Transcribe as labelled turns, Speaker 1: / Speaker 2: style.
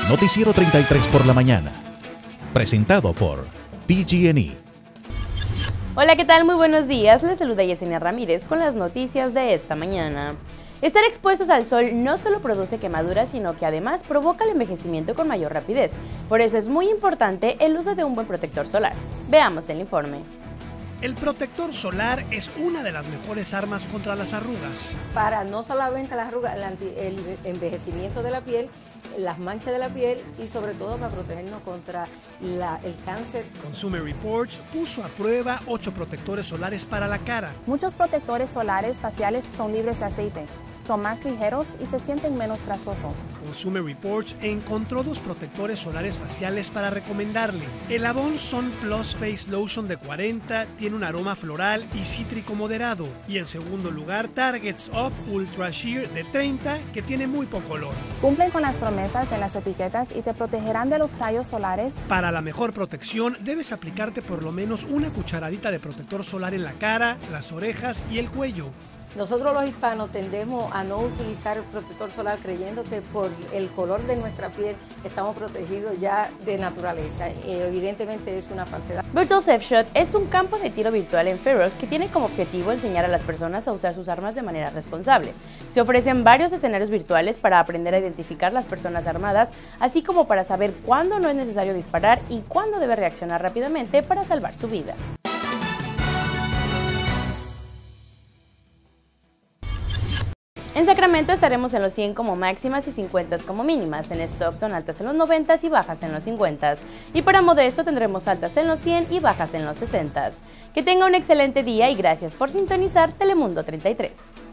Speaker 1: Noticiero 33 por la mañana. Presentado por PG&E.
Speaker 2: Hola, ¿qué tal? Muy buenos días. Les saluda Yesenia Ramírez con las noticias de esta mañana. Estar expuestos al sol no solo produce quemaduras, sino que además provoca el envejecimiento con mayor rapidez. Por eso es muy importante el uso de un buen protector solar. Veamos el informe.
Speaker 3: El protector solar es una de las mejores armas contra las arrugas.
Speaker 4: Para no solamente las arrugas, el envejecimiento de la piel, las manchas de la piel y sobre todo para protegernos contra el cáncer.
Speaker 3: Consumer Reports puso a prueba 8 protectores solares para la cara.
Speaker 5: Muchos protectores solares faciales son libres de aceite, son más ligeros y se sienten menos grasosos.
Speaker 3: Consumer Reports encontró 2 protectores solares faciales para recomendarle. El Avon Sun Plus Face Lotion de 40 tiene un aroma floral y cítrico moderado. Y en segundo lugar, Target's Up Ultra Sheer de 30 que tiene muy poco olor.
Speaker 5: Cumplen con las promesas en las etiquetas y te protegerán de los rayos solares.
Speaker 3: Para la mejor protección, debes aplicarte por lo menos una cucharadita de protector solar en la cara, las orejas y el cuello.
Speaker 4: Nosotros los hispanos tendemos a no utilizar el protector solar creyendo que por el color de nuestra piel estamos protegidos ya de naturaleza. Evidentemente es una falsedad.
Speaker 2: Virtual Safe Shot es un campo de tiro virtual en Fairrocks que tiene como objetivo enseñar a las personas a usar sus armas de manera responsable. Se ofrecen varios escenarios virtuales para aprender a identificar las personas armadas, así como para saber cuándo no es necesario disparar y cuándo debe reaccionar rápidamente para salvar su vida. En Sacramento estaremos en los 100 como máximas y 50 como mínimas, en Stockton altas en los 90 y bajas en los 50. Y para Modesto tendremos altas en los 100 y bajas en los 60. Que tenga un excelente día y gracias por sintonizar Telemundo 33.